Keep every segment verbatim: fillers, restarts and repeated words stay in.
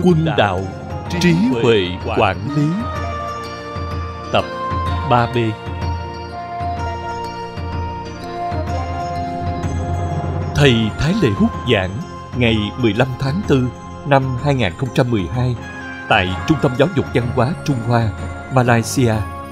Quân đạo trí huệ quản lý. Tập ba B. Thầy Thái Lệ Hút giảng ngày mười lăm tháng tư năm hai nghìn không trăm mười hai tại Trung tâm Giáo dục Văn hóa Trung Hoa, Malaysia.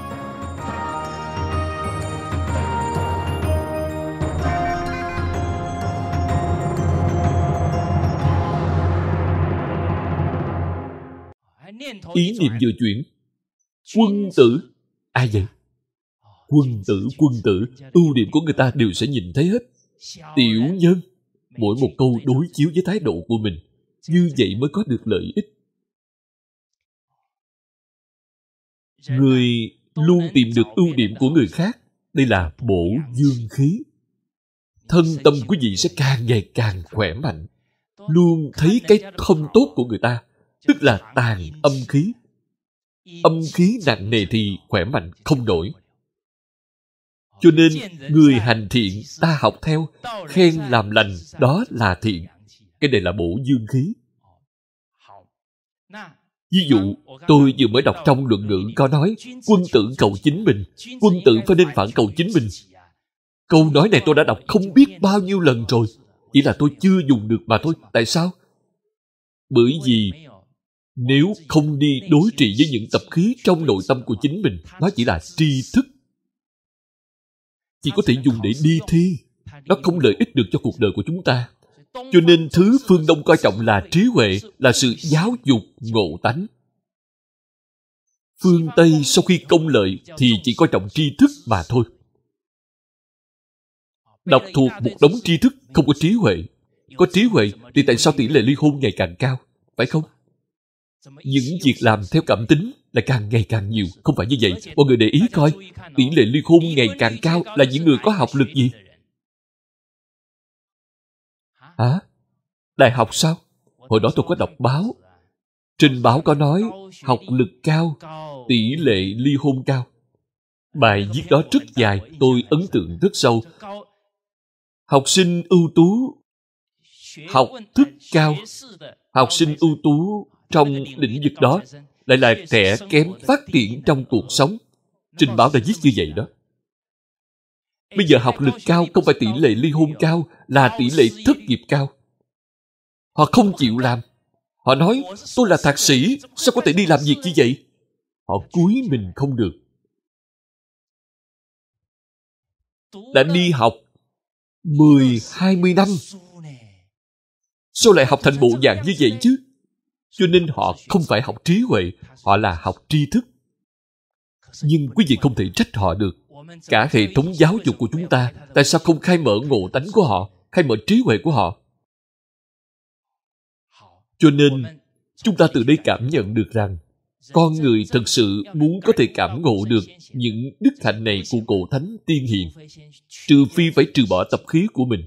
Ý niệm vừa chuyển. Quân tử. Ai vậy? Quân tử, quân tử. Ưu điểm của người ta đều sẽ nhìn thấy hết. Tiểu nhân. Mỗi một câu đối chiếu với thái độ của mình. Như vậy mới có được lợi ích. Người luôn tìm được ưu điểm của người khác. Đây là bổ dương khí. Thân tâm quý vị sẽ càng ngày càng khỏe mạnh. Luôn thấy cái không tốt của người ta, tức là tàn âm khí. Âm khí nặng nề thì khỏe mạnh không nổi. Cho nên người hành thiện ta học theo, khen làm lành, đó là thiện. Cái này là bổ dương khí. Ví dụ, tôi vừa mới đọc trong luận ngữ có nói, quân tử cầu chính mình, quân tử phải nên phản cầu chính mình. Câu nói này tôi đã đọc không biết bao nhiêu lần rồi, chỉ là tôi chưa dùng được mà thôi. Tại sao? Bởi vì nếu không đi đối trị với những tập khí trong nội tâm của chính mình, nó chỉ là tri thức. Chỉ có thể dùng để đi thi. Nó không lợi ích được cho cuộc đời của chúng ta. Cho nên thứ phương Đông coi trọng là trí huệ, là sự giáo dục ngộ tánh. Phương Tây sau khi công lợi thì chỉ coi trọng tri thức mà thôi. Đọc thuộc một đống tri thức, không có trí huệ. Có trí huệ thì tại sao tỷ lệ ly hôn ngày càng cao? Phải không? Những việc làm theo cảm tính là càng ngày càng nhiều. Không phải như vậy. Mọi người để ý coi, tỷ lệ ly hôn ngày càng cao là những người có học lực gì? Hả? Đại học sao? Hồi đó tôi có đọc báo. Trên báo có nói học lực cao, tỷ lệ ly hôn cao. Bài viết đó rất dài, tôi ấn tượng rất sâu. Học sinh ưu tú, học thức cao, học sinh ưu tú trong lĩnh vực đó lại là kẻ kém phát triển trong cuộc sống. Trên báo đã viết như vậy đó. Bây giờ học lực cao không phải tỷ lệ ly hôn cao, là tỷ lệ thất nghiệp cao. Họ không chịu làm. Họ nói, tôi là thạc sĩ, sao có thể đi làm việc như vậy? Họ cúi mình không được. Đã đi học mười, hai mươi năm, sao lại học thành bộ dạng như vậy chứ? Cho nên họ không phải học trí huệ, họ là học tri thức. Nhưng quý vị không thể trách họ được. Cả hệ thống giáo dục của chúng ta, tại sao không khai mở ngộ tánh của họ, khai mở trí huệ của họ? Cho nên, chúng ta từ đây cảm nhận được rằng, con người thật sự muốn có thể cảm ngộ được những đức hạnh này của cổ thánh tiên hiền, trừ phi phải trừ bỏ tập khí của mình.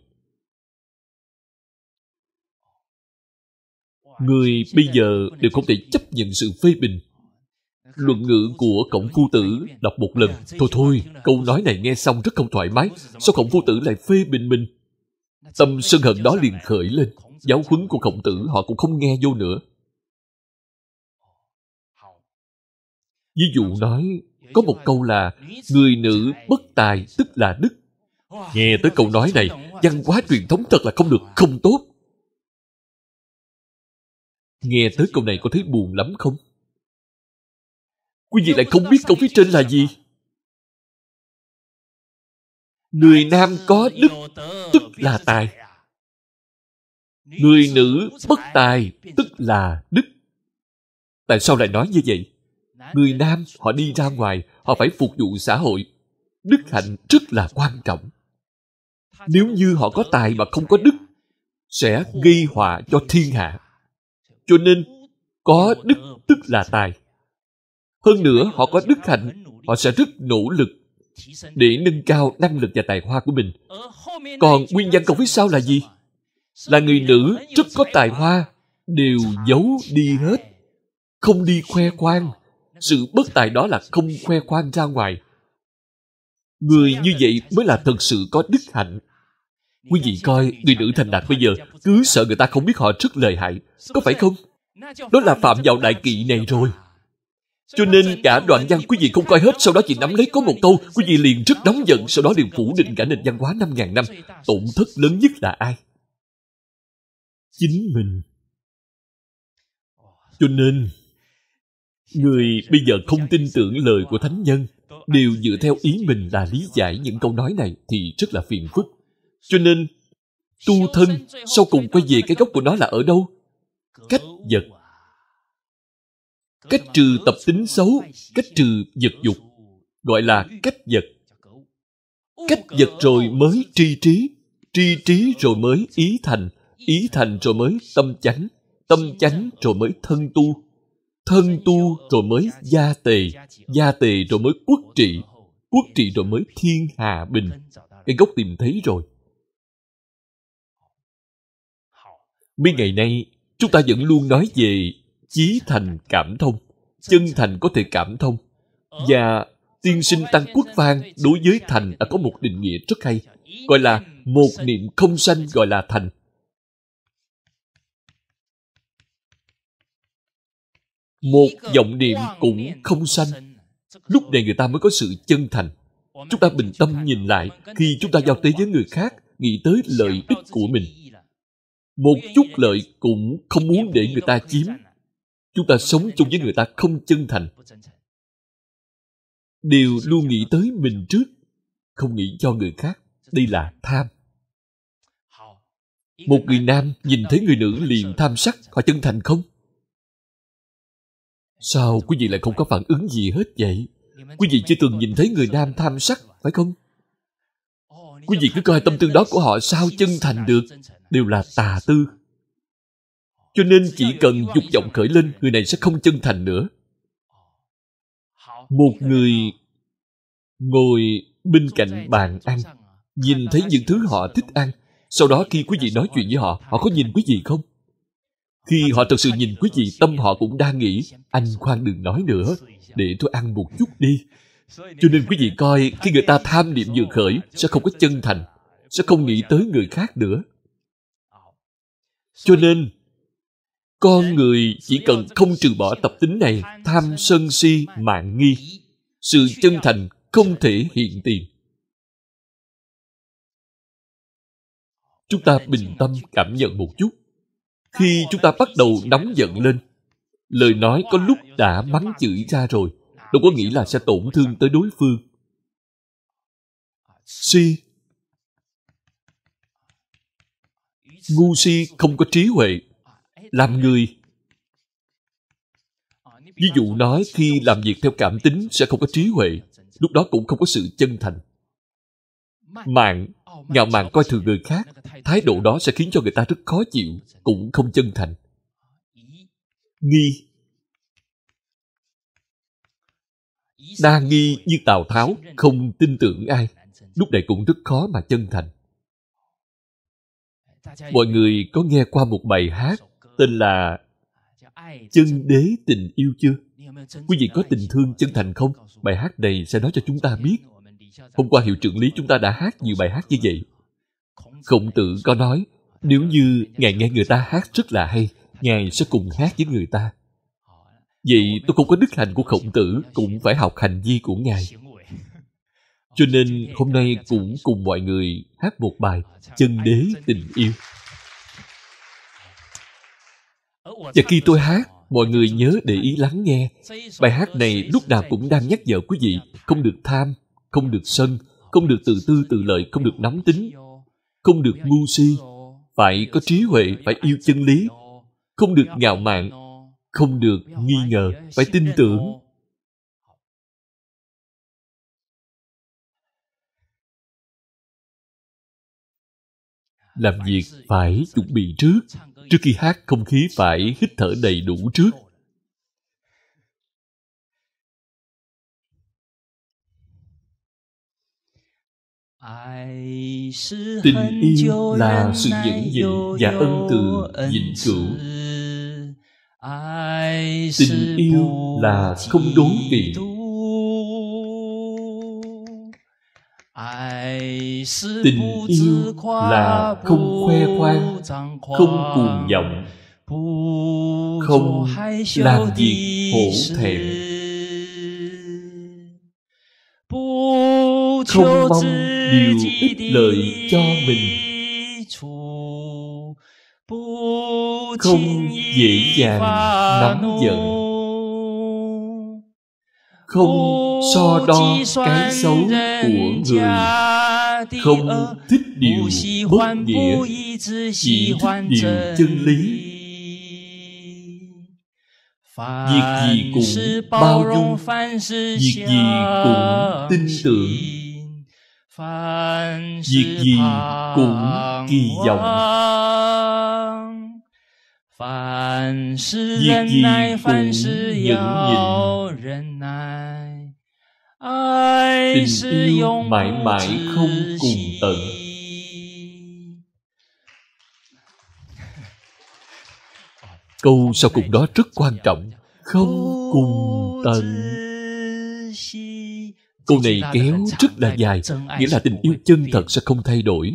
Người bây giờ đều không thể chấp nhận sự phê bình. Luận ngữ của Khổng Phu Tử đọc một lần, thôi thôi, câu nói này nghe xong rất không thoải mái. Sao Khổng Phu Tử lại phê bình mình? Tâm sân hận đó liền khởi lên. Giáo huấn của Khổng Tử họ cũng không nghe vô nữa. Ví dụ nói, có một câu là người nữ bất tài tức là đức. Nghe tới câu nói này, văn hóa truyền thống thật là không được, không tốt. Nghe tới câu này có thấy buồn lắm không? Quý vị lại không biết câu phía trên là gì? Người nam có đức tức là tài. Người nữ bất tài tức là đức. Tại sao lại nói như vậy? Người nam họ đi ra ngoài, họ phải phục vụ xã hội. Đức hạnh rất là quan trọng. Nếu như họ có tài mà không có đức, sẽ gây họa cho thiên hạ. Cho nên, có đức tức là tài. Hơn nữa, họ có đức hạnh, họ sẽ rất nỗ lực để nâng cao năng lực và tài hoa của mình. Còn nguyên nhân câu phía sau là gì? Là người nữ rất có tài hoa, đều giấu đi hết, không đi khoe khoang. Sự bất tài đó là không khoe khoang ra ngoài. Người như vậy mới là thật sự có đức hạnh. Quý vị coi, người nữ thành đạt bây giờ cứ sợ người ta không biết họ rất lợi hại, có phải không? Đó là phạm vào đại kỵ này rồi. Cho nên cả đoạn văn quý vị không coi hết, sau đó chỉ nắm lấy có một câu, quý vị liền rất nóng giận, sau đó liền phủ định cả nền văn hóa năm ngàn năm. Tổn thất lớn nhất là ai? Chính mình. Cho nên, người bây giờ không tin tưởng lời của thánh nhân, đều dựa theo ý mình là lý giải những câu nói này thì rất là phiền phức. Cho nên, tu thân sau cùng quay về cái gốc của nó là ở đâu? Cách vật. Cách trừ tập tính xấu, cách trừ vật dục, gọi là cách vật. Cách vật rồi mới tri trí, tri trí rồi mới ý thành, ý thành rồi mới tâm chánh, tâm chánh rồi mới thân tu, thân tu rồi mới gia tề, gia tề rồi mới quốc trị, quốc trị rồi mới thiên hạ bình. Cái gốc tìm thấy rồi. Mấy ngày nay, chúng ta vẫn luôn nói về chí thành cảm thông. Chân thành có thể cảm thông. Và tiên sinh Tăng Quốc Phan đối với thành đã có một định nghĩa rất hay, gọi là một niệm không sanh gọi là thành. Một vọng niệm cũng không sanh. Lúc này người ta mới có sự chân thành. Chúng ta bình tâm nhìn lại, khi chúng ta giao tế với người khác, nghĩ tới lợi ích của mình, một chút lợi cũng không muốn để người ta chiếm. Chúng ta sống chung với người ta không chân thành, đều luôn nghĩ tới mình trước, không nghĩ cho người khác. Đây là tham. Một người nam nhìn thấy người nữ liền tham sắc, họ chân thành không? Sao quý vị lại không có phản ứng gì hết vậy? Quý vị chưa từng nhìn thấy người nam tham sắc, phải không? Quý vị cứ coi tâm tư đó của họ sao chân thành được, đều là tà tư. Cho nên chỉ cần dục vọng khởi lên, người này sẽ không chân thành nữa. Một người ngồi bên cạnh bàn ăn, nhìn thấy những thứ họ thích ăn, sau đó khi quý vị nói chuyện với họ, họ có nhìn quý vị không? Khi họ thật sự nhìn quý vị, tâm họ cũng đang nghĩ, anh khoan đừng nói nữa, để tôi ăn một chút đi. Cho nên quý vị coi, khi người ta tham niệm vừa khởi, sẽ không có chân thành, sẽ không nghĩ tới người khác nữa. Cho nên, con người chỉ cần không trừ bỏ tập tính này, tham sân si mạn nghi, sự chân thành không thể hiện tiền. Chúng ta bình tâm cảm nhận một chút. Khi chúng ta bắt đầu nóng giận lên, lời nói có lúc đã mắng chửi ra rồi, đâu có nghĩ là sẽ tổn thương tới đối phương. Si, ngu si không có trí huệ. Làm người, ví dụ nói khi làm việc theo cảm tính sẽ không có trí huệ, lúc đó cũng không có sự chân thành. Mạn, ngạo mạn coi thường người khác, thái độ đó sẽ khiến cho người ta rất khó chịu, cũng không chân thành. Nghi, đa nghi như Tào Tháo, không tin tưởng ai, lúc này cũng rất khó mà chân thành. Mọi người có nghe qua một bài hát tên là Chân đế tình yêu chưa? Quý vị có tình thương chân thành không? Bài hát này sẽ nói cho chúng ta biết. Hôm qua hiệu trưởng lý chúng ta đã hát nhiều bài hát như vậy. Khổng Tử có nói, nếu như Ngài nghe người ta hát rất là hay, Ngài sẽ cùng hát với người ta. Vậy tôi không có đức hạnh của Khổng Tử, cũng phải học hành vi của Ngài. Cho nên hôm nay cũng cùng mọi người hát một bài Chân đế tình yêu. Và khi tôi hát, mọi người nhớ để ý lắng nghe. Bài hát này lúc nào cũng đang nhắc nhở quý vị không được tham, không được sân, không được tự tư tự lợi, không được nóng tính, không được ngu si, phải có trí huệ, phải yêu chân lý, không được ngạo mạn, không được nghi ngờ, phải tin tưởng. Làm việc phải chuẩn bị trước. Trước khi hát, không khí phải hít thở đầy đủ trước. Tình yêu là sự nhẫn nhịn và ân từ vĩnh cửu. Tình yêu là không đố kỵ. Tình yêu là không khoe khoang, không cuồng vọng, không làm việc hổ thẹn, không mong điều ích lợi cho mình, không dễ dàng nóng giận, không so đo cái xấu của người, không thích điều bất nghĩa, chỉ thích điều chân lý. Việc gì cũng bao dung, việc gì cũng tin tưởng, việc gì cũng kỳ vọng, việc gì cũng nhẫn nhịn. Tình yêu mãi mãi không cùng tận. Câu sau cùng đó rất quan trọng. Không cùng tận. Câu này kéo rất là dài, nghĩa là tình yêu chân thật sẽ không thay đổi.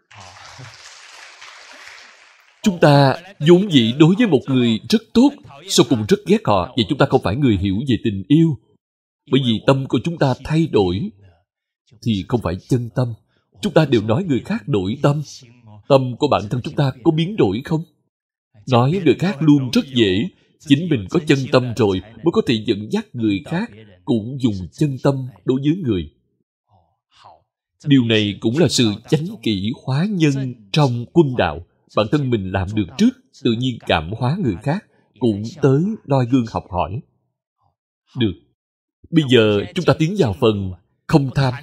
Chúng ta vốn dĩ đối với một người rất tốt, sau cùng rất ghét họ, vậy chúng ta không phải người hiểu về tình yêu. Bởi vì tâm của chúng ta thay đổi thì không phải chân tâm. Chúng ta đều nói người khác đổi tâm. Tâm của bản thân chúng ta có biến đổi không? Nói người khác luôn rất dễ. Chính mình có chân tâm rồi mới có thể dẫn dắt người khác cũng dùng chân tâm đối với người. Điều này cũng là sự chánh kỷ hóa nhân trong quân đạo. Bản thân mình làm được trước, tự nhiên cảm hóa người khác, cũng tới noi gương học hỏi. Được. Bây giờ chúng ta tiến vào phần không tham.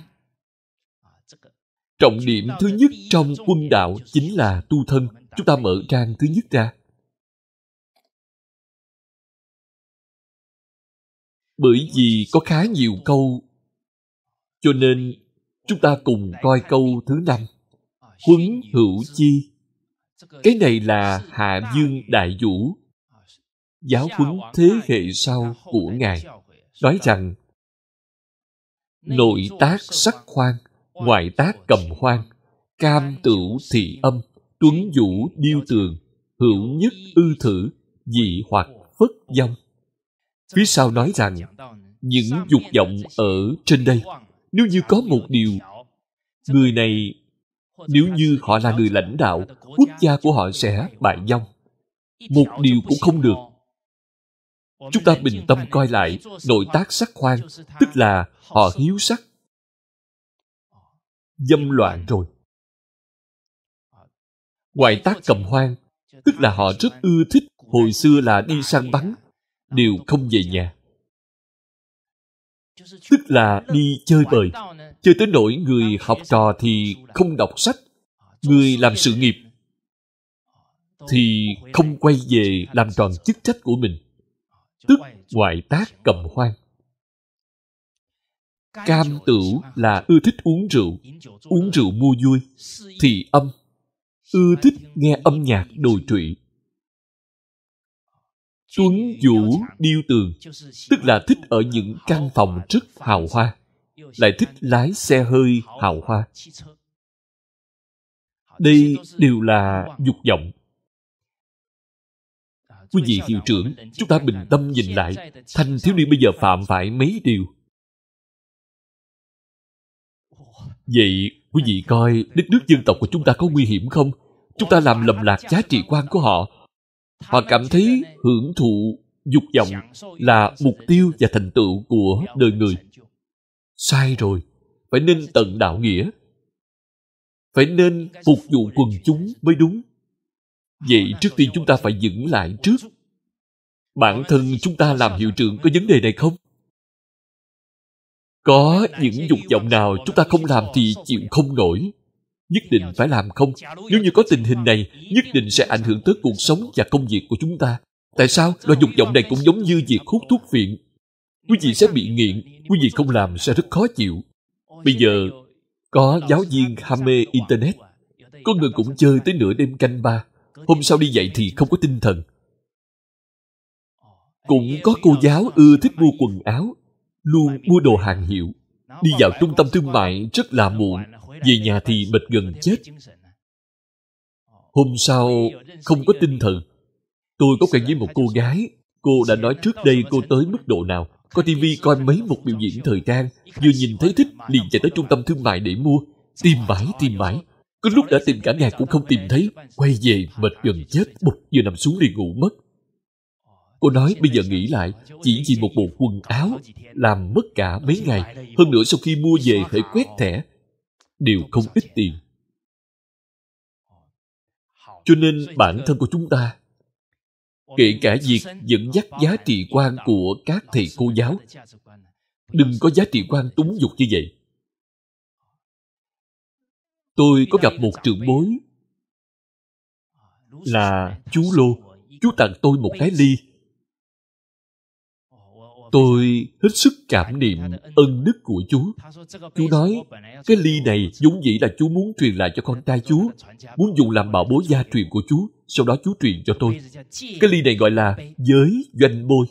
Trọng điểm thứ nhất trong quân đạo chính là tu thân. Chúng ta mở trang thứ nhất ra. Bởi vì có khá nhiều câu, cho nên chúng ta cùng coi câu thứ năm. Huấn hữu chi. Cái này là Hạ Dương Đại Vũ, giáo huấn thế hệ sau của Ngài. Nói rằng, nội tác sắc khoan, ngoại tác cầm hoan, cam tửu thị âm, tuấn vũ điêu tường, hữu nhất ư thử, dị hoặc phất vong. Phía sau nói rằng, những dục vọng ở trên đây, nếu như có một điều, người này, nếu như họ là người lãnh đạo, quốc gia của họ sẽ bại vong. Một điều cũng không được. Chúng ta bình tâm coi lại, nội tác sắc khoan, tức là họ hiếu sắc. Dâm loạn rồi. Ngoại tác cầm hoan, tức là họ rất ưa thích, hồi xưa là đi săn bắn, đều không về nhà. Tức là đi chơi bời, chơi tới nỗi người học trò thì không đọc sách, người làm sự nghiệp thì không quay về làm tròn chức trách của mình. Tức ngoại tác cầm hoan. Cam tửu là ưa thích uống rượu, uống rượu mua vui. Thị âm, ưa thích nghe âm nhạc đồi trụy. Tuấn vũ điêu tường, tức là thích ở những căn phòng rất hào hoa, lại thích lái xe hơi hào hoa. Đây đều là dục vọng. Quý vị hiệu trưởng, chúng ta bình tâm nhìn lại, thanh thiếu niên bây giờ phạm phải mấy điều. Vậy, quý vị coi đất nước dân tộc của chúng ta có nguy hiểm không? Chúng ta làm lầm lạc giá trị quan của họ. Họ cảm thấy hưởng thụ dục vọng là mục tiêu và thành tựu của đời người. Sai rồi. Phải nên tận đạo nghĩa. Phải nên phục vụ quần chúng mới đúng. Vậy trước tiên chúng ta phải dừng lại trước. Bản thân chúng ta làm hiệu trưởng có vấn đề này không? Có những dục vọng nào chúng ta không làm thì chịu không nổi. Nhất định phải làm không? Nếu như có tình hình này, nhất định sẽ ảnh hưởng tới cuộc sống và công việc của chúng ta. Tại sao? Loại dục vọng này cũng giống như việc hút thuốc phiện. Quý vị sẽ bị nghiện, quý vị không làm sẽ rất khó chịu. Bây giờ, có giáo viên ham mê Internet. Có người cũng chơi tới nửa đêm canh ba. Hôm sau đi dạy thì không có tinh thần. Cũng có cô giáo ưa thích mua quần áo, luôn mua đồ hàng hiệu. Đi vào trung tâm thương mại rất là muộn, về nhà thì mệt gần chết. Hôm sau không có tinh thần. Tôi có quen với một cô gái. Cô đã nói trước đây cô tới mức độ nào. Coi tivi coi mấy một biểu diễn thời trang, vừa nhìn thấy thích liền chạy tới trung tâm thương mại để mua. Tìm mãi tìm mãi, có lúc đã tìm cả ngày cũng không tìm thấy. Quay về mệt gần chết, bụt vừa nằm xuống liền ngủ mất. Cô nói bây giờ nghĩ lại, chỉ vì một bộ quần áo làm mất cả mấy ngày. Hơn nữa sau khi mua về phải quét thẻ, đều không ít tiền. Cho nên bản thân của chúng ta, kể cả việc dẫn dắt giá trị quan của các thầy cô giáo, đừng có giá trị quan túng dục như vậy. Tôi có gặp một trưởng bối là chú Lô. Chú tặng tôi một cái ly. Tôi hết sức cảm niệm ân đức của chú. Chú nói, cái ly này vốn dĩ là chú muốn truyền lại cho con trai chú, muốn dùng làm bảo bối gia truyền của chú, sau đó chú truyền cho tôi. Cái ly này gọi là giới doanh bôi.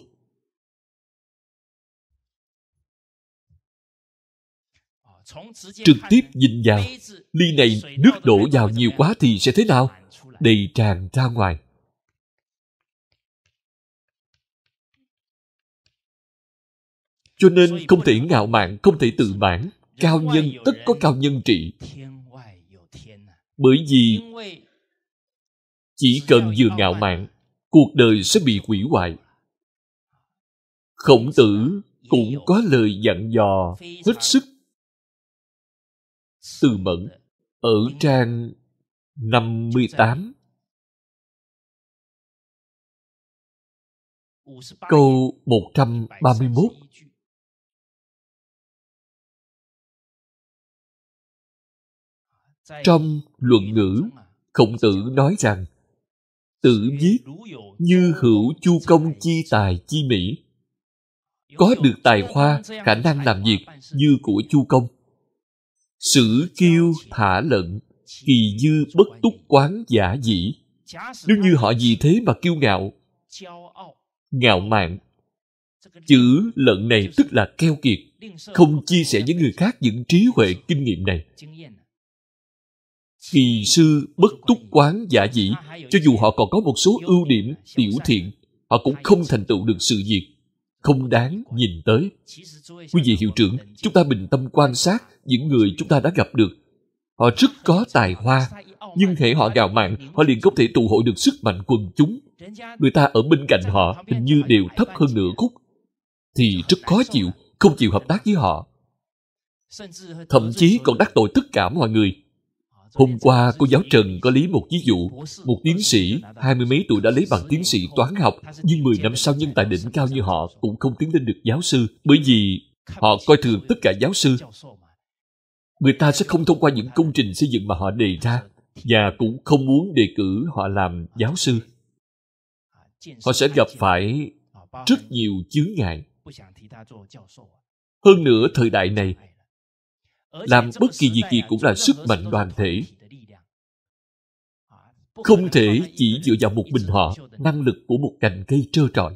Trực tiếp nhìn vào, ly này nước đổ vào nhiều quá thì sẽ thế nào? Đầy tràn ra ngoài. Cho nên không thể ngạo mạn, không thể tự mãn. Cao nhân tất có cao nhân trị. Bởi vì chỉ cần vừa ngạo mạn, cuộc đời sẽ bị hủy hoại. Khổng Tử cũng có lời dặn dò hết sức từ mẫn. Ở trang năm mươi tám, câu một trăm ba mươi mốt. Trong luận ngữ, Khổng Tử nói rằng Tử viết như hữu chu công chi tài chi mỹ. Có được tài hoa, khả năng làm việc như của Chu Công. Sử kiêu thả lận, kỳ dư bất túc quán giả dĩ. Nếu như họ vì thế mà kiêu ngạo, ngạo mạn, chữ lận này tức là keo kiệt, không chia sẻ với người khác những trí huệ kinh nghiệm này. Kỳ sư bất túc quán giả dĩ, cho dù họ còn có một số ưu điểm tiểu thiện, họ cũng không thành tựu được sự việc, không đáng nhìn tới. Quý vị hiệu trưởng, chúng ta bình tâm quan sát những người chúng ta đã gặp được. Họ rất có tài hoa, nhưng hễ họ ngạo mạn, họ liền không thể tụ hội được sức mạnh quần chúng. Người ta ở bên cạnh họ hình như đều thấp hơn nửa khúc, thì rất khó chịu, không chịu hợp tác với họ. Thậm chí còn đắc tội tất cả mọi người. Hôm qua, cô giáo Trần có lấy một ví dụ. Một tiến sĩ, hai mươi mấy tuổi đã lấy bằng tiến sĩ toán học, nhưng mười năm sau nhân tài đỉnh cao như họ cũng không tiến lên được giáo sư, bởi vì họ coi thường tất cả giáo sư. Người ta sẽ không thông qua những công trình xây dựng mà họ đề ra, và cũng không muốn đề cử họ làm giáo sư. Họ sẽ gặp phải rất nhiều chướng ngại. Hơn nữa, thời đại này, làm bất kỳ việc gì cũng là sức mạnh đoàn thể. Không thể chỉ dựa vào một mình họ, năng lực của một cành cây trơ trọi.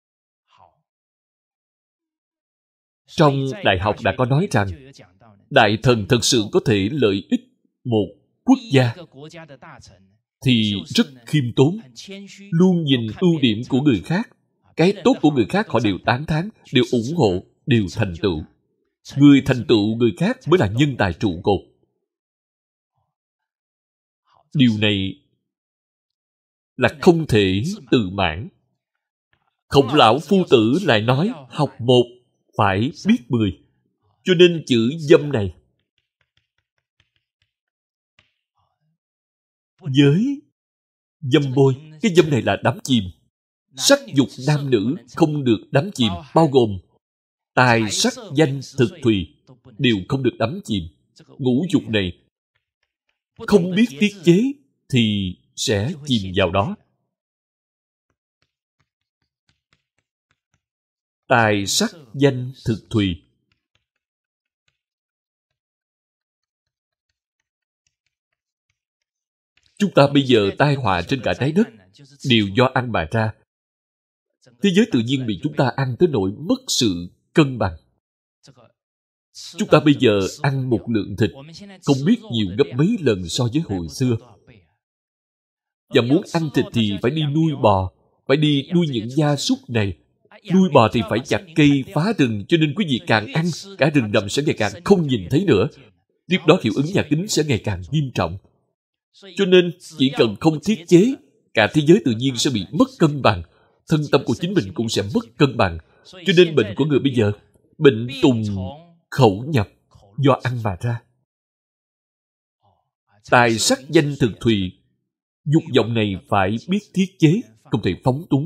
Trong đại học đã có nói rằng, đại thần thật sự có thể lợi ích một quốc gia thì rất khiêm tốn, luôn nhìn ưu điểm của người khác. Cái tốt của người khác họ đều tán thán, đều ủng hộ, đều thành tựu. Người thành tựu người khác mới là nhân tài trụ cột. Điều này là không thể tự mãn. Khổng lão phu tử lại nói học một phải biết mười. Cho nên chữ dâm này, giới dâm bôi, cái dâm này là đắm chìm. Sắc dục nam nữ không được đắm chìm, bao gồm tài sắc danh thực thùy đều không được đắm chìm. Ngũ dục này không biết tiết chế thì sẽ chìm vào đó. Tài sắc danh thực thùy. Chúng ta bây giờ tai họa trên cả trái đất đều do ăn mà ra. Thế giới tự nhiên bị chúng ta ăn tới nỗi mất sự cân bằng. Chúng ta bây giờ ăn một lượng thịt không biết nhiều gấp mấy lần so với hồi xưa. Và muốn ăn thịt thì phải đi nuôi bò. phải đi nuôi những gia súc này. Nuôi bò thì phải chặt cây, phá rừng, cho nên quý vị càng ăn, cả rừng rậm sẽ ngày càng không nhìn thấy nữa. Tiếp đó hiệu ứng nhà kính sẽ ngày càng nghiêm trọng. Cho nên chỉ cần không thiết chế, cả thế giới tự nhiên sẽ bị mất cân bằng. Thân tâm của chính mình cũng sẽ mất cân bằng. Cho nên bệnh của người bây giờ, bệnh tùng khẩu nhập, do ăn mà ra. Tài sắc danh thực thùy, dục vọng này phải biết thiết chế, không thể phóng túng.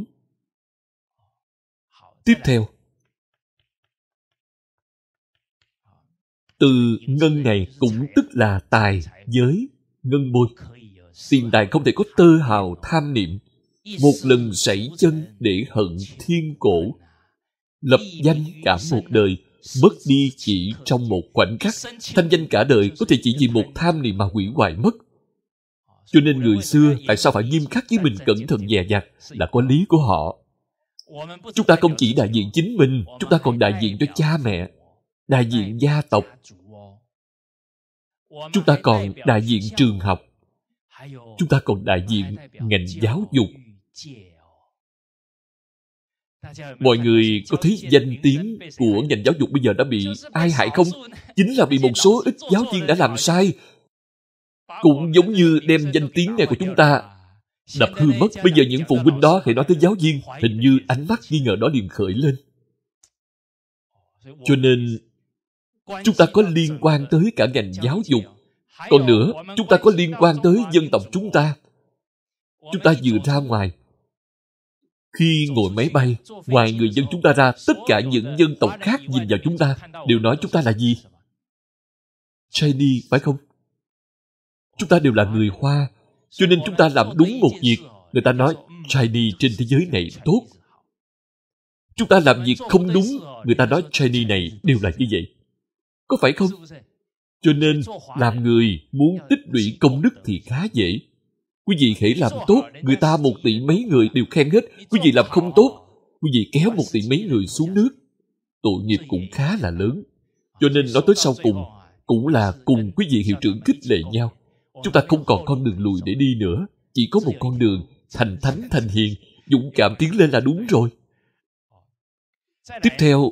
Tiếp theo, từ ngân này cũng tức là tài, giới, ngân bôi. Tiền tài không thể có tơ hào tham niệm. Một lần sảy chân để hận thiên cổ. Lập danh cả một đời, mất đi chỉ trong một khoảnh khắc. Thanh danh cả đời có thể chỉ vì một tham niệm mà hủy hoại mất. Cho nên người xưa tại sao phải nghiêm khắc với mình, cẩn thận dè dặt, là có lý của họ. Chúng ta không chỉ đại diện chính mình, chúng ta còn đại diện cho cha mẹ, đại diện gia tộc. Chúng ta còn đại diện trường học. Chúng ta còn đại diện ngành giáo dục. Mọi người có thấy danh tiếng của ngành giáo dục bây giờ đã bị ai hại không? Chính là bị một số ít giáo viên đã làm sai. Cũng giống như đem danh tiếng này của chúng ta đập hư mất. Bây giờ những phụ huynh đó hãy nói tới giáo viên, hình như ánh mắt nghi ngờ đó liền khởi lên. Cho nên chúng ta có liên quan tới cả ngành giáo dục. Còn nữa, chúng ta có liên quan tới dân tộc chúng ta. Chúng ta vừa ra ngoài, khi ngồi máy bay, ngoài người dân chúng ta ra, tất cả những dân tộc khác nhìn vào chúng ta đều nói chúng ta là gì? Chinese, phải không? Chúng ta đều là người Hoa. Cho nên chúng ta làm đúng một việc, người ta nói Chinese trên thế giới này tốt. Chúng ta làm việc không đúng, người ta nói Chinese này đều là như vậy. Có phải không? Cho nên, làm người muốn tích lũy công đức thì khá dễ. Quý vị hãy làm tốt, người ta một tỷ mấy người đều khen hết. Quý vị làm không tốt, quý vị kéo một tỷ mấy người xuống nước. Tội nghiệp cũng khá là lớn. Cho nên nói tới sau cùng, cũng là cùng quý vị hiệu trưởng khích lệ nhau. Chúng ta không còn con đường lùi để đi nữa. Chỉ có một con đường, thành thánh thành hiền, dũng cảm tiến lên là đúng rồi. Tiếp theo,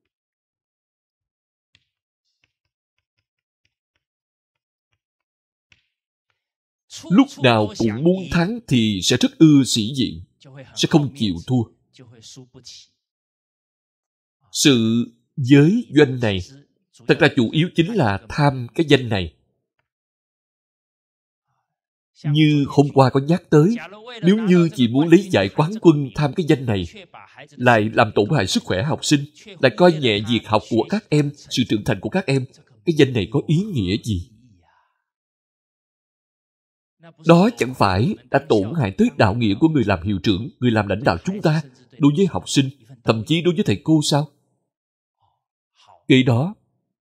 lúc nào cũng muốn thắng thì sẽ rất ưa sĩ diện, sẽ không chịu thua. Sự giới doanh này thật ra chủ yếu chính là tham cái danh này. Như hôm qua có nhắc tới, nếu như chỉ muốn lấy giải quán quân tham cái danh này, lại làm tổn hại sức khỏe học sinh, lại coi nhẹ việc học của các em, sự trưởng thành của các em, cái danh này có ý nghĩa gì? Đó chẳng phải đã tổn hại tới đạo nghĩa của người làm hiệu trưởng, người làm lãnh đạo chúng ta, đối với học sinh, thậm chí đối với thầy cô sao? Cái đó,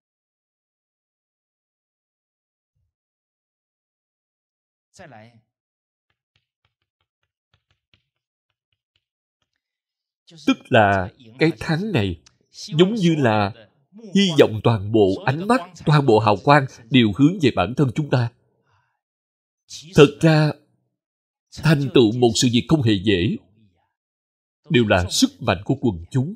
tức là cái thắng này giống như là hy vọng toàn bộ ánh mắt, toàn bộ hào quang đều hướng về bản thân chúng ta. Thật ra, thành tựu một sự việc không hề dễ, đều là sức mạnh của quần chúng.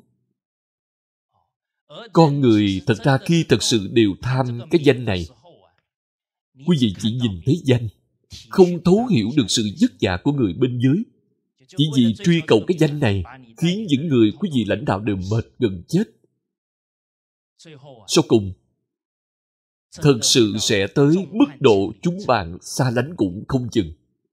Con người thật ra khi thật sự đều tham cái danh này, quý vị chỉ nhìn thấy danh, không thấu hiểu được sự vất vả của người bên dưới. Chỉ vì truy cầu cái danh này, khiến những người quý vị lãnh đạo đều mệt gần chết. Sau cùng, thật sự sẽ tới mức độ chúng bạn xa lánh cũng không chừng.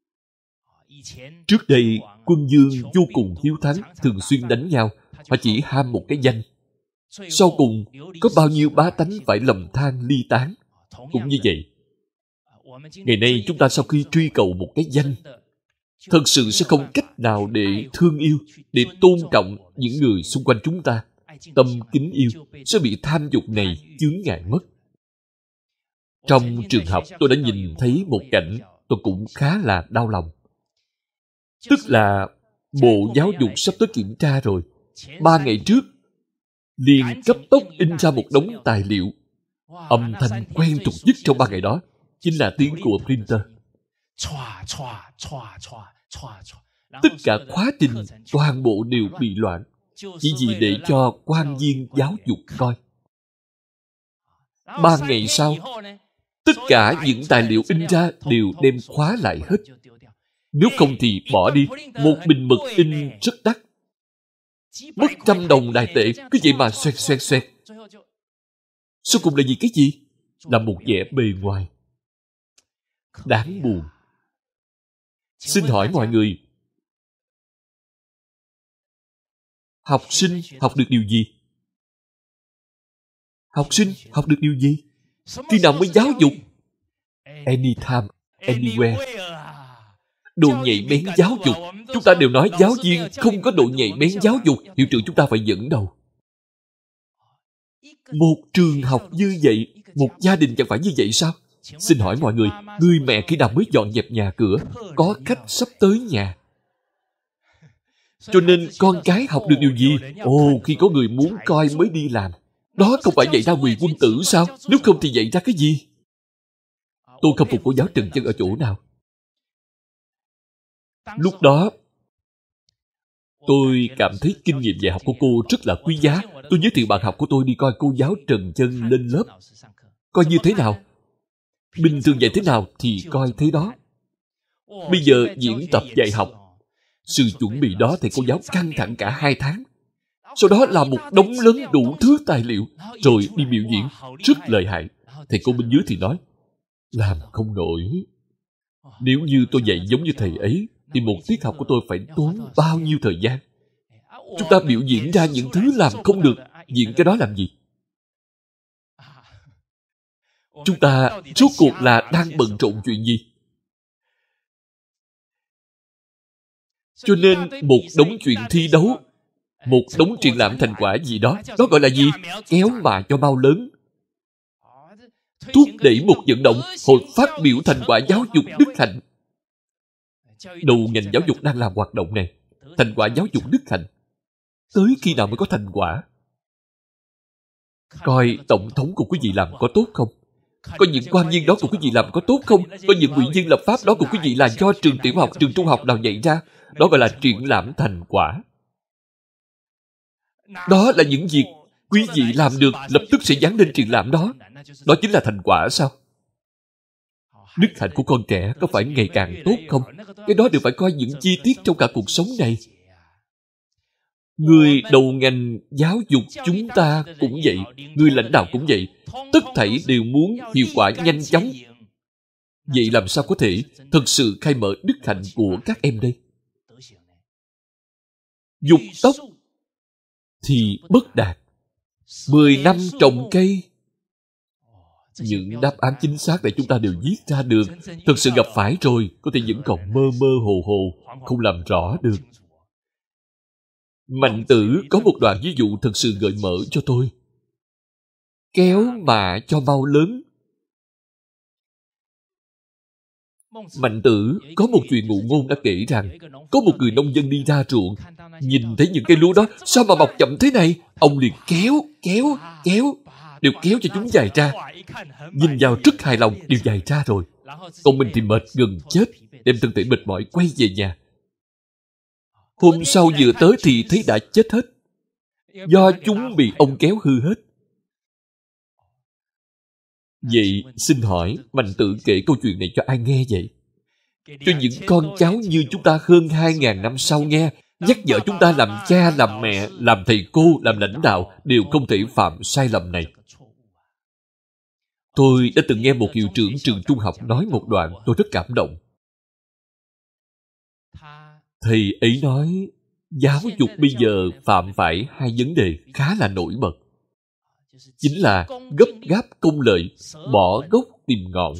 Trước đây, quân vương vô cùng hiếu thắng, thường xuyên đánh nhau, họ chỉ ham một cái danh. Sau cùng, có bao nhiêu bá tánh phải lầm than ly tán. Cũng như vậy, ngày nay chúng ta sau khi truy cầu một cái danh, thật sự sẽ không cách nào để thương yêu, để tôn trọng những người xung quanh chúng ta. Tâm kính yêu sẽ bị tham dục này chướng ngại mất. Trong trường học, tôi đã nhìn thấy một cảnh tôi cũng khá là đau lòng. Tức là Bộ Giáo dục sắp tới kiểm tra rồi. Ba ngày trước, liền cấp tốc in ra một đống tài liệu. Âm thanh quen thuộc nhất trong ba ngày đó chính là tiếng của printer. Tất cả khóa trình toàn bộ đều bị loạn, chỉ vì để cho quan viên giáo dục coi. Ba ngày sau, tất cả những tài liệu in ra đều đem khóa lại hết. Nếu không thì bỏ đi. Một bình mực in rất đắt, mất trăm đồng đại tệ, cứ vậy mà xoẹt xoẹt xoẹt. Sau cùng là vì cái gì? Là một vẻ bề ngoài. Đáng buồn. Xin hỏi mọi người, học sinh học được điều gì? Học sinh học được điều gì? Khi nào mới giáo dục? Anytime, anywhere. Độ nhạy bén giáo dục. Chúng ta đều nói giáo viên không có độ nhạy bén giáo dục. Hiệu trưởng chúng ta phải dẫn đầu. Một trường học như vậy, một gia đình chẳng phải như vậy sao? Xin hỏi mọi người, người mẹ khi nào mới dọn dẹp nhà cửa? Có khách sắp tới nhà. Cho nên con cái học được điều gì? Ồ, khi có người muốn coi mới đi làm. Đó không phải dạy ra quyền quân tử sao? Nếu không thì dạy ra cái gì? Tôi khâm phục cô giáo Trần Chân ở chỗ nào? Lúc đó, tôi cảm thấy kinh nghiệm dạy học của cô rất là quý giá. Tôi giới thiệu bạn học của tôi đi coi cô giáo Trần Chân lên lớp. Coi như thế nào? Bình thường dạy thế nào thì coi thế đó. Bây giờ diễn tập dạy học, sự chuẩn bị đó thầy cô giáo căng thẳng cả hai tháng. Sau đó là một đống lớn đủ thứ tài liệu, rồi đi biểu diễn, rất lợi hại. Thầy cô bên dưới thì nói, làm không nổi. Nếu như tôi dạy giống như thầy ấy, thì một tiết học của tôi phải tốn bao nhiêu thời gian. Chúng ta biểu diễn ra những thứ làm không được, diễn cái đó làm gì? Chúng ta rốt cuộc là đang bận rộn chuyện gì? Cho nên một đống chuyện thi đấu, một đống triển lãm thành quả gì đó, đó gọi là gì? Kéo mà cho mau lớn. Thúc đẩy một vận động, hội phát biểu thành quả giáo dục đức hạnh. Đầu ngành giáo dục đang làm hoạt động này. Thành quả giáo dục đức hạnh. Tới khi nào mới có thành quả? Coi tổng thống của quý vị làm có tốt không? Có những quan viên đó của quý vị làm có tốt không? Có những ủy viên lập pháp đó của quý vị là do trường tiểu học, trường trung học nào dạy ra. Đó gọi là triển lãm thành quả. Đó là những việc quý vị làm được, lập tức sẽ dán lên triển lãm đó. Đó chính là thành quả sao? Đức hạnh của con trẻ có phải ngày càng tốt không? Cái đó đều phải coi những chi tiết trong cả cuộc sống này. Người đầu ngành giáo dục chúng ta cũng vậy, người lãnh đạo cũng vậy. Tất thảy đều muốn hiệu quả nhanh chóng. Vậy làm sao có thể thực sự khai mở đức hạnh của các em đây? Dục tốc thì bất đạt. Mười năm trồng cây. Những đáp án chính xác này chúng ta đều viết ra được. Thực sự gặp phải rồi, có thể vẫn còn mơ mơ hồ hồ, không làm rõ được. Mạnh Tử có một đoạn ví dụ thực sự gợi mở cho tôi. Kéo mà cho mau lớn. Mạnh Tử có một chuyện ngụ ngôn đã kể rằng, có một người nông dân đi ra ruộng, nhìn thấy những cây lúa đó sao mà mọc chậm thế này, ông liền kéo, kéo, kéo, đều kéo cho chúng dài ra. Nhìn vào rất hài lòng, đều dài ra rồi. Còn mình thì mệt gần chết, đem thân thể mệt mỏi quay về nhà. Hôm sau vừa tới thì thấy đã chết hết, do chúng bị ông kéo hư hết. Vậy xin hỏi, Mạnh Tử kể câu chuyện này cho ai nghe vậy? Cho những con cháu như chúng ta hơn hai ngàn năm sau nghe, nhắc nhở chúng ta làm cha, làm mẹ, làm thầy cô, làm lãnh đạo đều không thể phạm sai lầm này. Tôi đã từng nghe một hiệu trưởng trường trung học nói một đoạn, tôi rất cảm động. Thầy ấy nói, giáo dục bây giờ phạm phải hai vấn đề khá là nổi bật. Chính là gấp gáp công lợi, bỏ gốc tìm ngọn.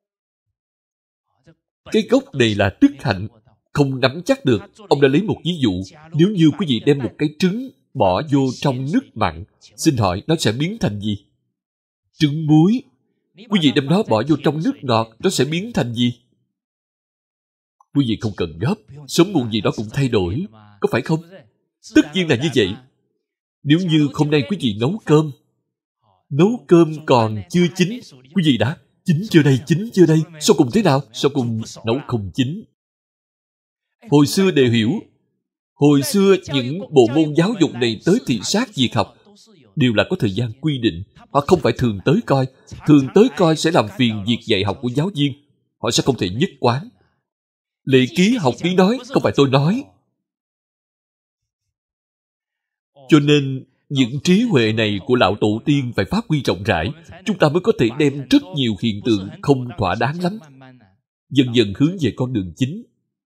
Cái gốc này là đức hạnh, không nắm chắc được. Ông đã lấy một ví dụ, nếu như quý vị đem một cái trứng bỏ vô trong nước mặn, xin hỏi nó sẽ biến thành gì? Trứng muối. Quý vị đem nó bỏ vô trong nước ngọt, nó sẽ biến thành gì? Quý vị không cần gấp, sớm muộn gì đó cũng thay đổi, có phải không? Tất nhiên là như vậy. Nếu như hôm nay quý vị nấu cơm, nấu cơm còn chưa chín, quý vị đã chín chưa đây, chín chưa đây, sau cùng thế nào? Sau cùng nấu không chín. Hồi xưa đều hiểu. Hồi xưa những bộ môn giáo dục này tới thị sát việc học đều là có thời gian quy định. Họ không phải thường tới coi. Thường tới coi sẽ làm phiền việc dạy học của giáo viên. Họ sẽ không thể nhất quán. Lệ ký học ký nói, không phải tôi nói. Cho nên những trí huệ này của lão tổ tiên phải phát huy rộng rãi, chúng ta mới có thể đem rất nhiều hiện tượng không thỏa đáng lắm dần dần hướng về con đường chính.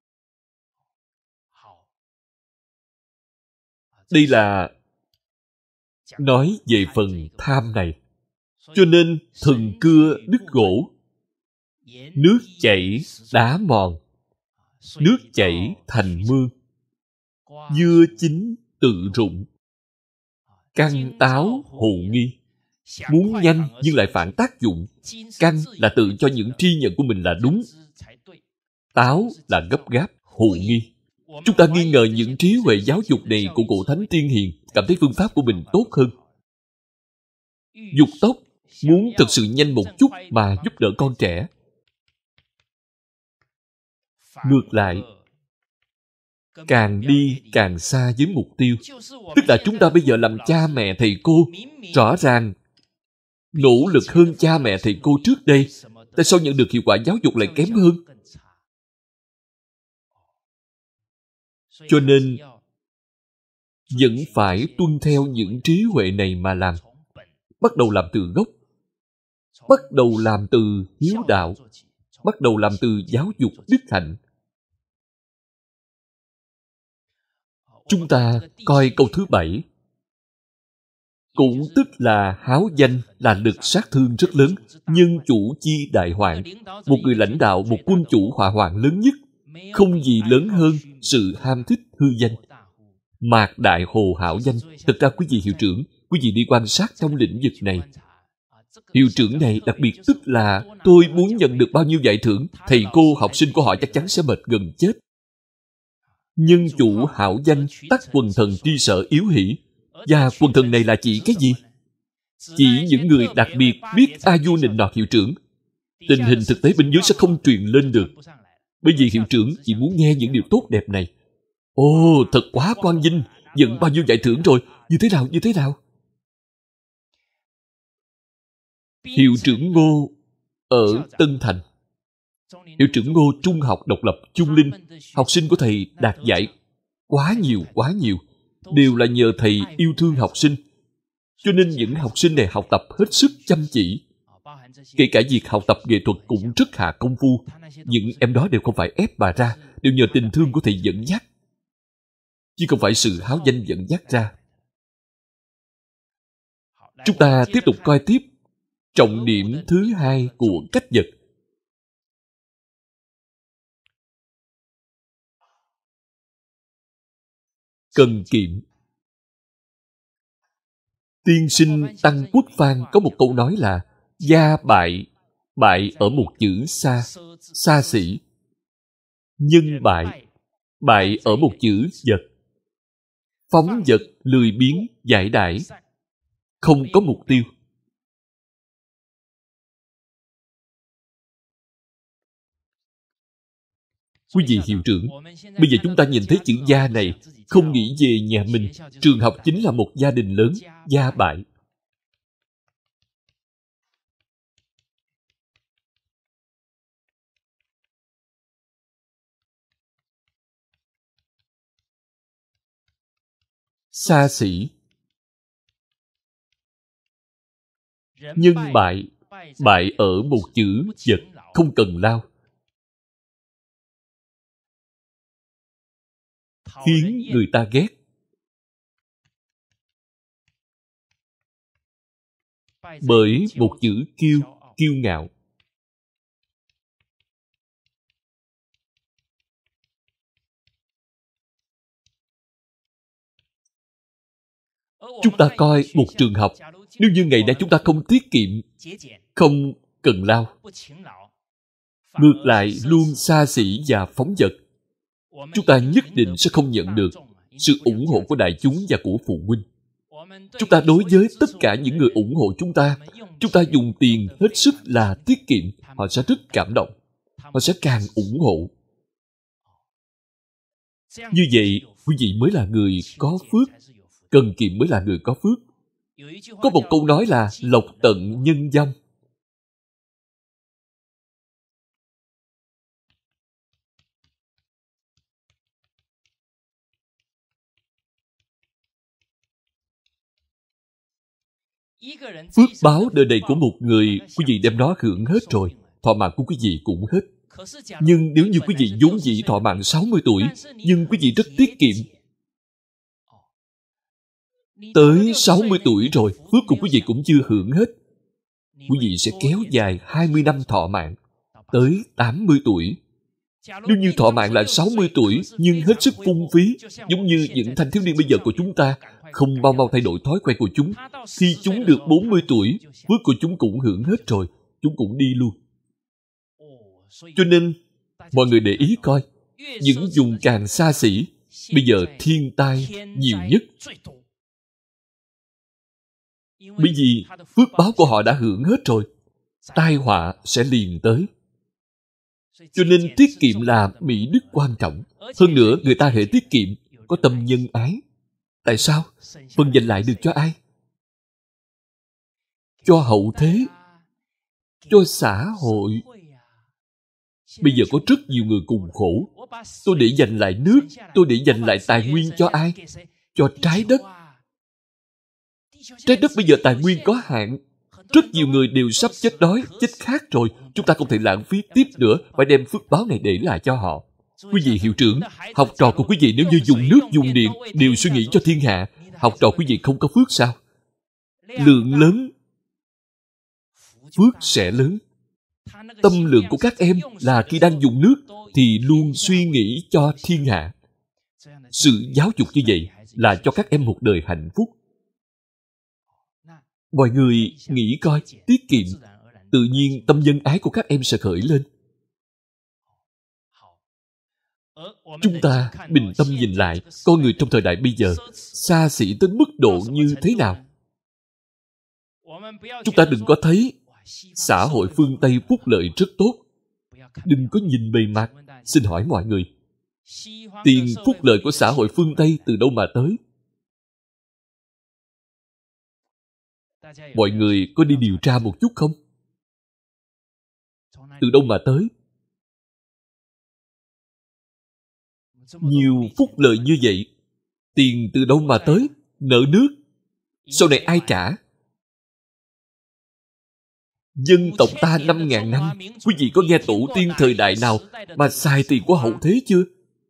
Đây là nói về phần tham này. Cho nên thần cưa đứt gỗ, nước chảy đá mòn, nước chảy thành mương, dưa chín tự rụng, căn táo hồ nghi. Muốn nhanh nhưng lại phản tác dụng. Căn là tự cho những tri nhận của mình là đúng, táo là gấp gáp, hồ nghi. Chúng ta nghi ngờ những trí huệ giáo dục này của cổ thánh tiên hiền, cảm thấy phương pháp của mình tốt hơn. Dục tốc, muốn thật sự nhanh một chút mà giúp đỡ con trẻ. Ngược lại, càng đi càng xa với mục tiêu. Tức là chúng ta bây giờ làm cha mẹ thầy cô, rõ ràng nỗ lực hơn cha mẹ thầy cô trước đây. Tại sao nhận được hiệu quả giáo dục lại kém hơn? Cho nên vẫn phải tuân theo những trí huệ này mà làm. Bắt đầu làm từ gốc. Bắt đầu làm từ hiếu đạo. Bắt đầu làm từ giáo dục đức hạnh. Chúng ta coi câu thứ bảy. Cũng tức là háo danh là lực sát thương rất lớn, nhân chủ chi đại hoạn. Một người lãnh đạo, một quân chủ hỏa hoạn lớn nhất, không gì lớn hơn sự ham thích hư danh. Mạc đại hồ hảo danh. Thực ra quý vị hiệu trưởng, quý vị đi quan sát trong lĩnh vực này. Hiệu trưởng này đặc biệt tức là tôi muốn nhận được bao nhiêu giải thưởng, thầy cô, học sinh của họ chắc chắn sẽ mệt gần chết. Nhân chủ hảo danh, tắc quần thần tri sở yếu hỷ. Và quần thần này là chỉ cái gì? Chỉ những người đặc biệt biết a du nịnh nọt hiệu trưởng. Tình hình thực tế bên dưới sẽ không truyền lên được. Bởi vì hiệu trưởng chỉ muốn nghe những điều tốt đẹp này. Ồ, thật quá quang vinh, nhận bao nhiêu giải thưởng rồi, như thế nào, như thế nào? Hiệu trưởng Ngô ở Tân Thành. Hiệu trưởng Ngô trung học độc lập Trung Linh. Học sinh của thầy đạt giải quá nhiều, quá nhiều. Đều là nhờ thầy yêu thương học sinh. Cho nên những học sinh này học tập hết sức chăm chỉ. Kể cả việc học tập nghệ thuật cũng rất hạ công phu. Những em đó đều không phải ép bà ra, đều nhờ tình thương của thầy dẫn dắt, chứ không phải sự háo danh dẫn dắt ra. Chúng ta tiếp tục coi tiếp trọng điểm thứ hai của cách vật. Cần kiệm. Tiên sinh Tăng Quốc Phan có một câu nói là gia bại, bại ở một chữ xa, xa xỉ. Nhân bại, bại ở một chữ vật. Phóng vật, lười biếng, giải đãi, không có mục tiêu. Quý vị hiệu trưởng, bây giờ chúng ta nhìn thấy chữ gia này, không nghĩ về nhà mình. Trường học chính là một gia đình lớn, gia bại. Xa xỉ. Nhân bại, bại ở một chữ vật, không cần lao. Khiến người ta ghét. Bởi một chữ kiêu, kiêu ngạo. Chúng ta coi một trường học, nếu như ngày nay chúng ta không tiết kiệm, không cần lao, ngược lại luôn xa xỉ và phóng dật, chúng ta nhất định sẽ không nhận được sự ủng hộ của đại chúng và của phụ huynh. Chúng ta đối với tất cả những người ủng hộ chúng ta, chúng ta dùng tiền hết sức là tiết kiệm, họ sẽ rất cảm động, họ sẽ càng ủng hộ. Như vậy, quý vị mới là người có phước. Cần kiệm mới là người có phước. Có một câu nói là lộc tận nhân dong. Phước báo đời này của một người, quý vị đem nó hưởng hết rồi, thọ mạng của quý vị cũng hết. Nhưng nếu như quý vị vốn dĩ thọ mạng sáu mươi tuổi, nhưng quý vị rất tiết kiệm, tới sáu mươi tuổi rồi, phước của quý vị cũng chưa hưởng hết. Quý vị sẽ kéo dài hai mươi năm thọ mạng, tới tám mươi tuổi. Nếu như thọ mạng là sáu mươi tuổi, nhưng hết sức phung phí, giống như những thanh thiếu niên bây giờ của chúng ta, không mau mau thay đổi thói quen của chúng. Khi chúng được bốn mươi tuổi, phước của chúng cũng hưởng hết rồi, chúng cũng đi luôn. Cho nên, mọi người để ý coi, những vùng càng xa xỉ, bây giờ thiên tai nhiều nhất. Bởi vì phước báo của họ đã hưởng hết rồi, tai họa sẽ liền tới. Cho nên tiết kiệm là mỹ đức quan trọng. Hơn nữa, người ta hệ tiết kiệm, có tâm nhân ái. Tại sao? Phần dành lại được cho ai? Cho hậu thế, cho xã hội. Bây giờ có rất nhiều người cùng khổ. Tôi để dành lại nước, tôi để dành lại tài nguyên cho ai? Cho trái đất. Trái đất bây giờ tài nguyên có hạn. Rất nhiều người đều sắp chết đói, chết khát rồi. Chúng ta không thể lãng phí tiếp nữa, phải đem phước báo này để lại cho họ. Quý vị hiệu trưởng, học trò của quý vị nếu như dùng nước, dùng điện, đều suy nghĩ cho thiên hạ. Học trò quý vị không có phước sao? Lượng lớn, phước sẽ lớn. Tâm lượng của các em là khi đang dùng nước thì luôn suy nghĩ cho thiên hạ. Sự giáo dục như vậy là cho các em một đời hạnh phúc. Mọi người nghĩ coi, tiết kiệm, tự nhiên tâm nhân ái của các em sẽ khởi lên. Chúng ta bình tâm nhìn lại, con người trong thời đại bây giờ xa xỉ tới mức độ như thế nào? Chúng ta đừng có thấy xã hội phương Tây phúc lợi rất tốt. Đừng có nhìn bề mặt. Xin hỏi mọi người, tiền phúc lợi của xã hội phương Tây từ đâu mà tới? Mọi người có đi điều tra một chút không? Từ đâu mà tới? Nhiều phúc lợi như vậy, tiền từ đâu mà tới? Nợ nước. Sau này ai trả? Dân tộc ta năm ngàn năm, quý vị có nghe tổ tiên thời đại nào mà xài tiền của hậu thế chưa?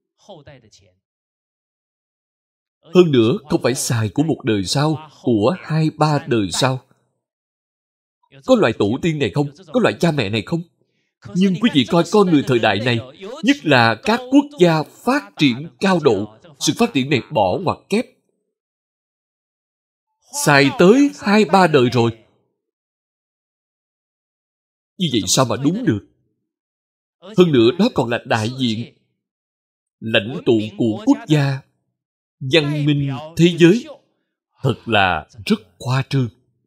Hơn nữa, không phải xài của một đời sau, của hai ba đời sau. Có loại tổ tiên này không? Có loại cha mẹ này không? Nhưng quý vị coi con người thời đại này, nhất là các quốc gia phát triển cao độ, sự phát triển này bỏ ngoặt kép. Xài tới hai ba đời rồi. Như vậy sao mà đúng được? Hơn nữa, đó còn là đại diện, lãnh tụ của quốc gia, văn minh thế giới. Thật là rất khoa trương.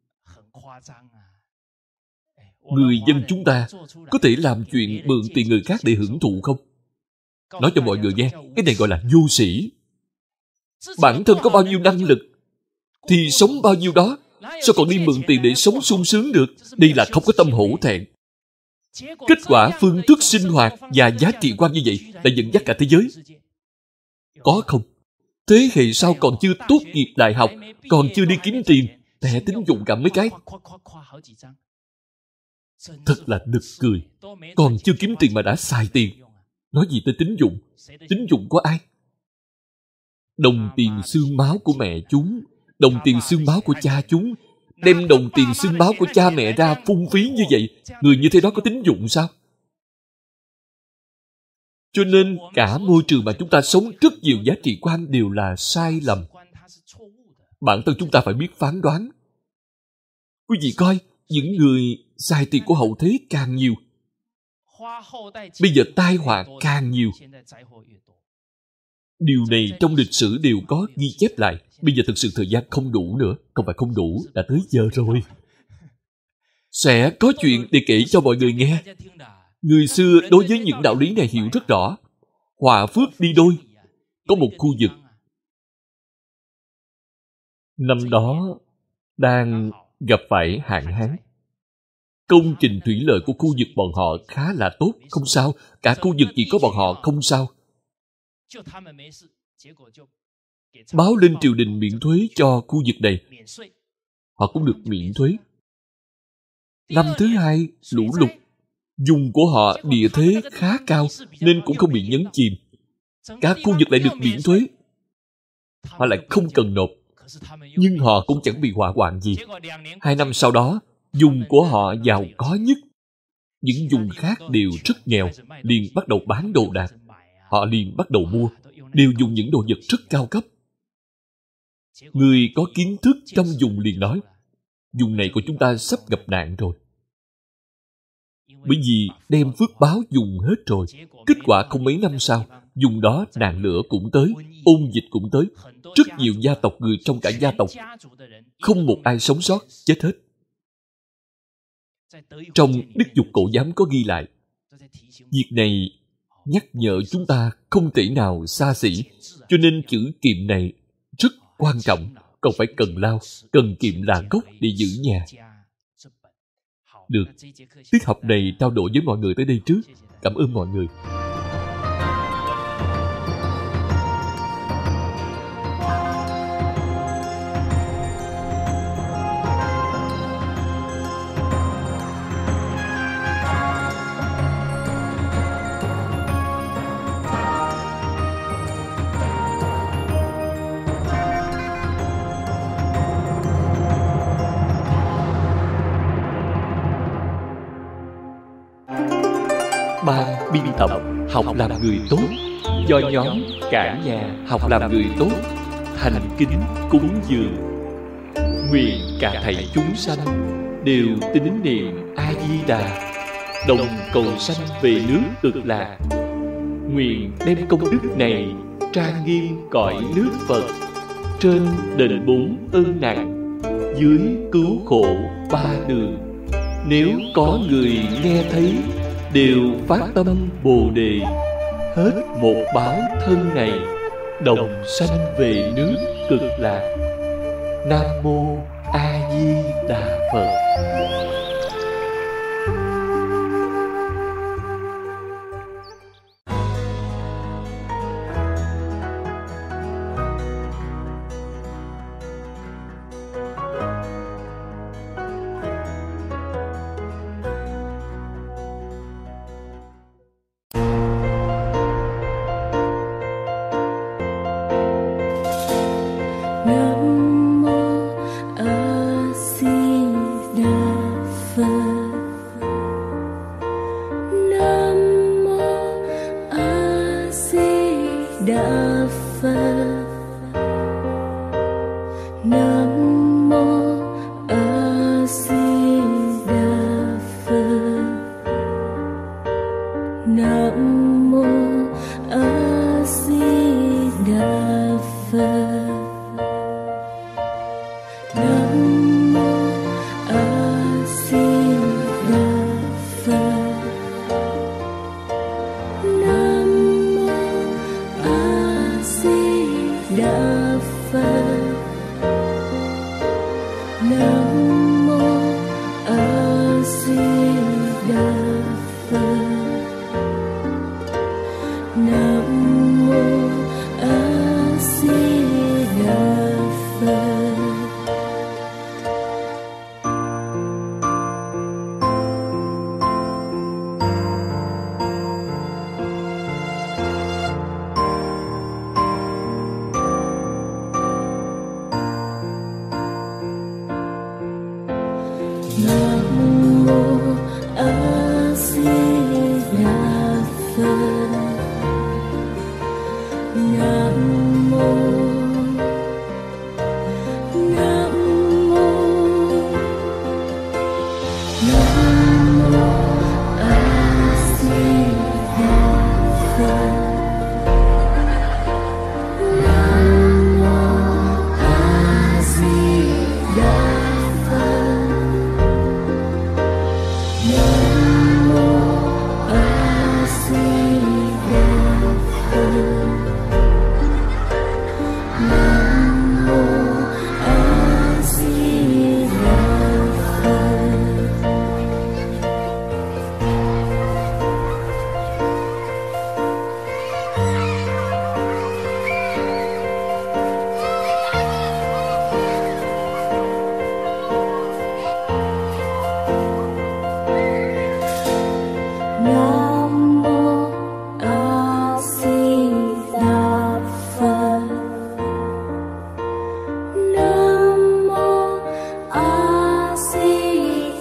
Người dân chúng ta có thể làm chuyện mượn tiền người khác để hưởng thụ không? Nói cho mọi người nghe, cái này gọi là vô sĩ. Bản thân có bao nhiêu năng lực thì sống bao nhiêu đó. Sao còn đi mượn tiền để sống sung sướng được? Đây là không có tâm hổ thẹn. Kết quả phương thức sinh hoạt và giá trị quan như vậy đã dẫn dắt cả thế giới. Có không? Thế hệ sau còn chưa tốt nghiệp đại học, còn chưa đi kiếm tiền, thẻ tín dụng cả mấy cái. Thật là nực cười. Còn chưa kiếm tiền mà đã xài tiền. Nói gì tới tín dụng? Tín dụng của ai? Đồng tiền xương máu của mẹ chúng, đồng tiền xương máu của cha chúng, đem đồng tiền xương máu của cha mẹ ra phung phí như vậy, người như thế đó có tín dụng sao? Cho nên cả môi trường mà chúng ta sống, rất nhiều giá trị quan đều là sai lầm. Bản thân chúng ta phải biết phán đoán. Quý vị coi, những người xài tiền của hậu thế càng nhiều, bây giờ tai họa càng nhiều. Điều này trong lịch sử đều có ghi chép lại. Bây giờ thực sự thời gian không đủ nữa. Không phải không đủ, đã tới giờ rồi. Sẽ có chuyện để kể cho mọi người nghe. Người xưa đối với những đạo lý này hiểu rất rõ. Họa phước đi đôi. Có một khu vực năm đó đang gặp phải hạn hán. Công trình thủy lợi của khu vực bọn họ khá là tốt, không sao. Cả khu vực chỉ có bọn họ không sao. Báo lên triều đình miễn thuế cho khu vực này. Họ cũng được miễn thuế. Năm thứ hai, lũ lụt. Vùng của họ địa thế khá cao nên cũng không bị nhấn chìm. Cả khu vực lại được miễn thuế. Họ lại không cần nộp. Nhưng họ cũng chẳng bị hỏa hoạn gì. Hai năm sau đó, vùng của họ giàu có nhất. Những vùng khác đều rất nghèo, liền bắt đầu bán đồ đạc. Họ liền bắt đầu mua, đều dùng những đồ vật rất cao cấp. Người có kiến thức trong vùng liền nói, vùng này của chúng ta sắp gặp nạn rồi. Bởi vì đem phước báo dùng hết rồi. Kết quả không mấy năm sau, vùng đó nạn lửa cũng tới, ôn dịch cũng tới. Rất nhiều gia tộc, người trong cả gia tộc, không một ai sống sót, chết hết. Trong Đức Dục Cổ Giám có ghi lại, việc này nhắc nhở chúng ta không thể nào xa xỉ, cho nên chữ kiệm này rất quan trọng, còn phải cần lao, cần kiệm là gốc để giữ nhà. Được, tiết học này trao đổi với mọi người tới đây trước. Cảm ơn mọi người. Ban biên tập Học làm người tốt do nhóm Cả nhà học làm người tốt thành kính cúng dường. Nguyện cả thảy chúng sanh đều tín niệm A Di Đà, đồng cầu sanh về nước Cực Lạc. Nguyện đem công đức này trang nghiêm cõi nước Phật, trên đền bốn ơn nặng, dưới cứu khổ ba đường. Nếu có người nghe thấy đều phát tâm Bồ Đề, hết một báo thân này, đồng sanh về nước Cực Lạc. Nam Mô A Di Đà Phật.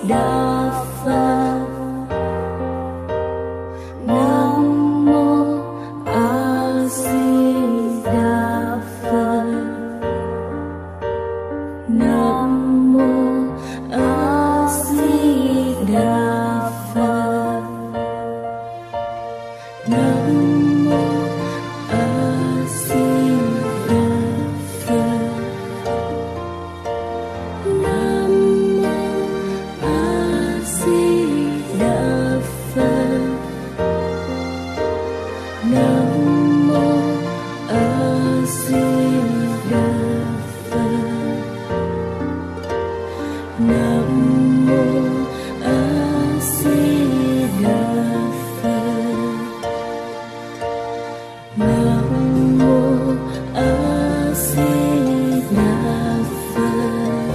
Đà Phật. Nam mô A Di Đà Phật. Nam mô A Di Đà Phật. Nam mô A Di Đà Phật. Nam mô A Di Đà Phật. Nam mô A Di Đà Phật. Nam mô A Di Đà Phật. Nam mô A Di Đà Phật.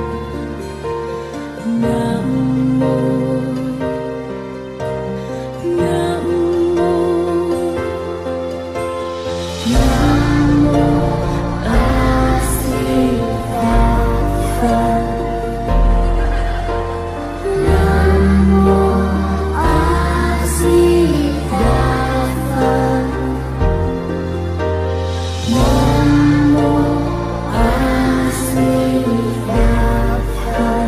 Nam mô Nam mô Nam mô A Di Đà Phật. Nam mô A Di Đà Phật. Nam mô A Di Đà Phật.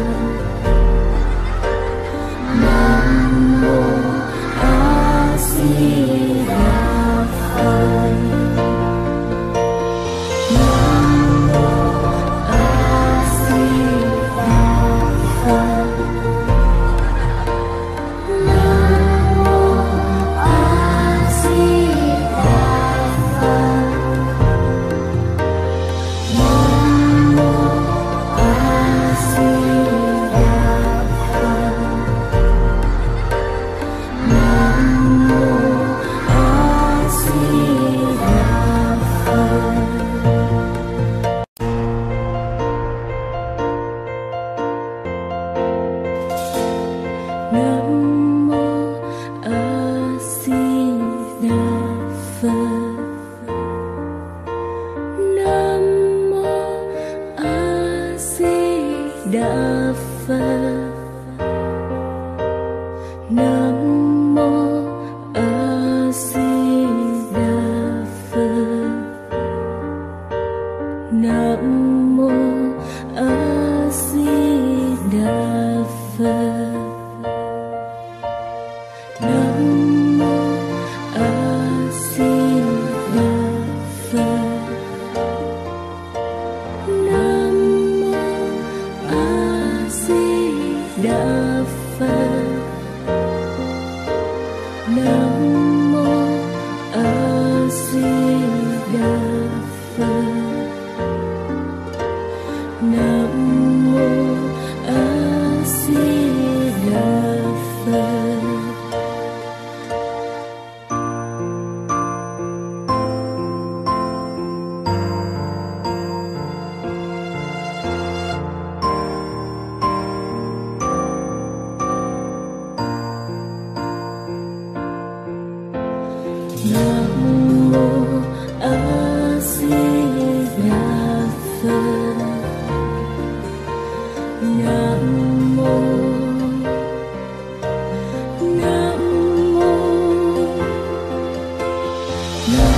Nam mô A Di Đà Phật. Nam mô A Di Đà Phật. Nam mô A Di Đà Phật. Nam mô A Di Đà Phật. Nam mô A Di Đà Phật. Nam mô A Di Đà Phật. Nam mô A Di Đà Phật. Nam mô A Di Đà Phật. Nam mô A Di Đà Phật. Nam mô A Di Đà Phật. Nam mô A Di Đà Phật. Nam mô A Di Đà Phật. Nam mô A Di Đà Phật. Nam mô A Di Đà Phật. Nam mô Nam mô Nam